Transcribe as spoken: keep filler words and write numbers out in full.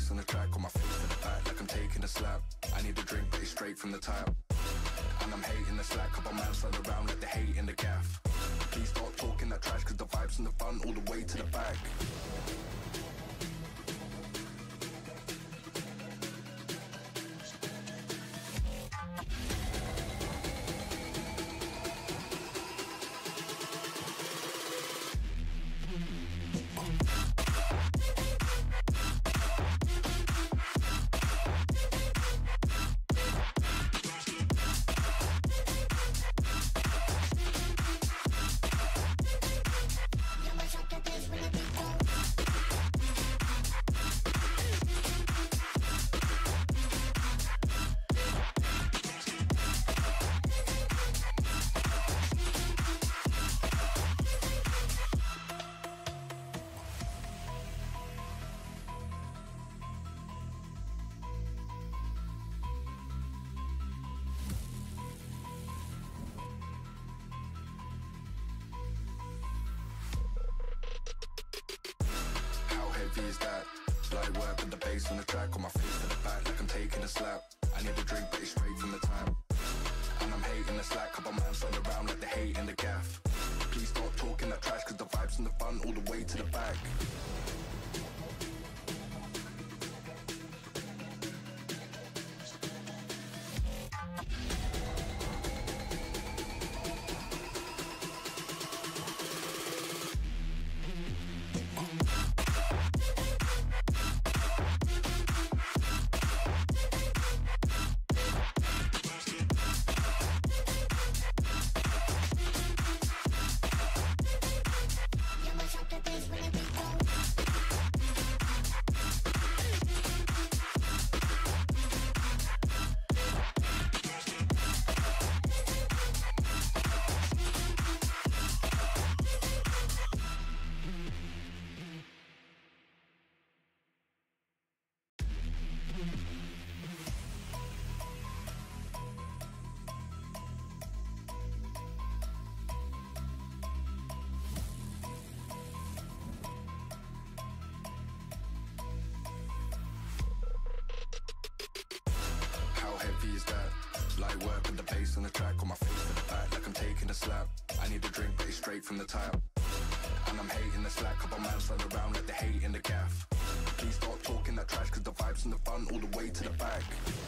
bass on the track, on my face to the back like I'm taking a slap. I need a drink, but it's straight from the tap. And I'm hating the slack, couple man slide around like they hate in the gaff. Please stop talking that trash, cause the vibes and the fun all the way to the back. Is that light work with the bass on the track, on my face to the back like I'm taking a slap. I need a drink, but it's straight from the tap. And I'm hating the slack, couple man slide around like they hate in the gaff. Please stop talking that trash, cause the vibes and the fun all the way to the back. Is that light work with the bass on the track, on my face to the back like I'm taking a slap. I need a drink, but it's straight from the tap. And I'm hating the slack, couple man slide around like they hate in the gaff. Please stop talking that trash, cause the vibes and the fun all the way to the back.